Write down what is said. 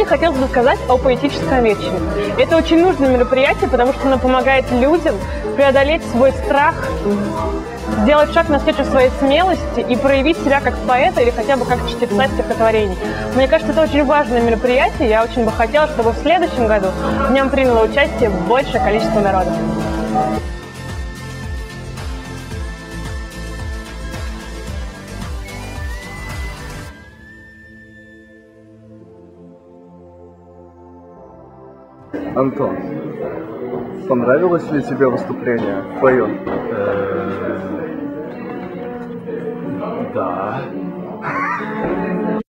хотелось бы сказать о поэтическом вечере. Это очень нужное мероприятие, потому что оно помогает людям преодолеть свой страх, сделать шаг навстречу своей смелости и проявить себя как поэта или хотя бы как чтеца стихотворений. Мне кажется, это очень важное мероприятие. Я очень бы хотела, чтобы в следующем году в нем приняло участие большее количество народа. Антон, понравилось ли тебе выступление твое? Да.